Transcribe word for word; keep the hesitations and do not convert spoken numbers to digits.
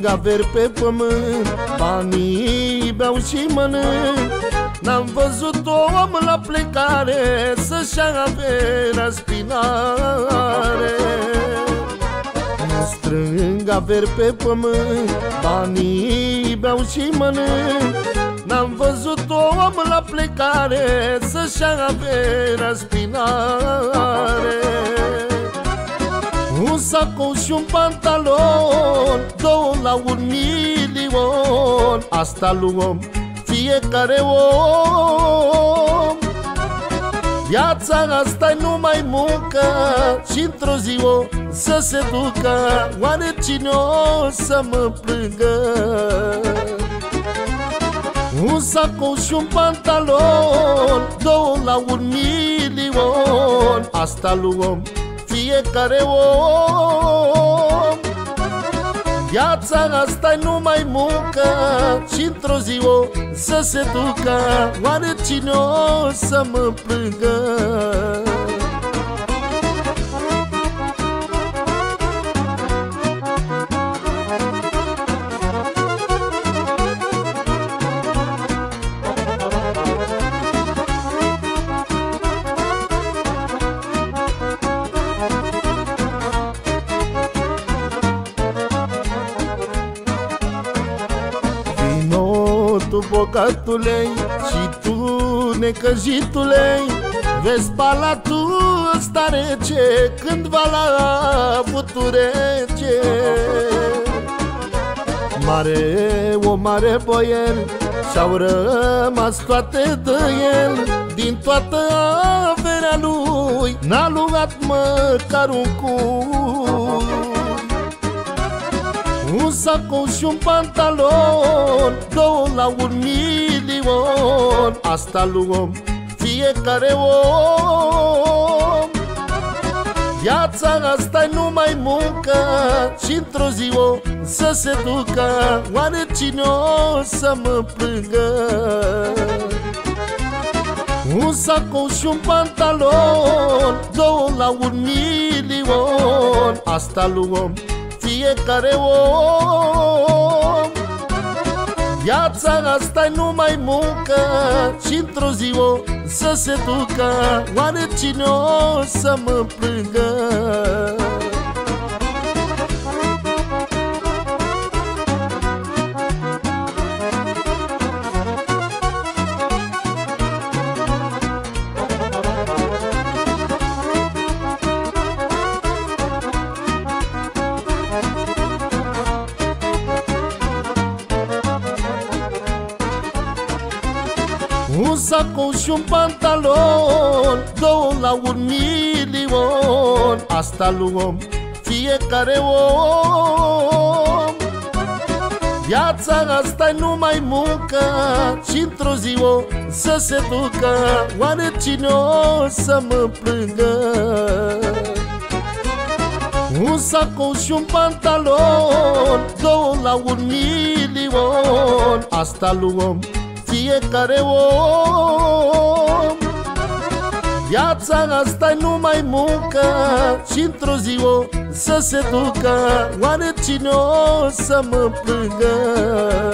averi pe pământ, banii beau și mănânc. N-am văzut om la plecare să-și ia averea spinare. Nu strâng averi pe pământ, banii beau și mănânc. N-am văzut om la plecare să-și ia averea spinare. Un sacou și un pantalon, două la un milion. Asta luăm fiecare om. Viața asta-i numai muncă și într-o zi o să se ducă. Oare cine o să mă plângă? Un sacou și un pantalon, două la un milion. Asta luăm fiecare om. Viața asta-i numai muncă și într-o zi o să se ducă. Oare cine o să mă plângă? Tu bogătule și tu necăjitule, vezi palatul ăsta rece, cândva l-a avut rece. Mare, o mare boier, și-au rămas toate de el. Din toată averea lui n-a luat măcar un cui. Un sacou și un pantalon, două la un milion. Asta luăm fiecare om. Viața asta-i numai muncă și într-o zi o să se ducă. Oare cine o să mă plângă? Un sacou și un pantalon, două la un milion. Asta luăm fiecare om. Viața asta-i numai muncă și într-o zi o să se ducă. Oare cine o să mă plângă? Un sacou și un pantalon, două la un milion. Asta luăm fiecare om. Viața asta-i numai muncă și într-o zi o să se ducă. Oare cine o să mă plângă? Un sacou și un pantalon, două la un milion. Asta luăm fiecare om. Viața asta-i numai muncă și într-o zi o să se ducă. Oare cine o să mă plângă?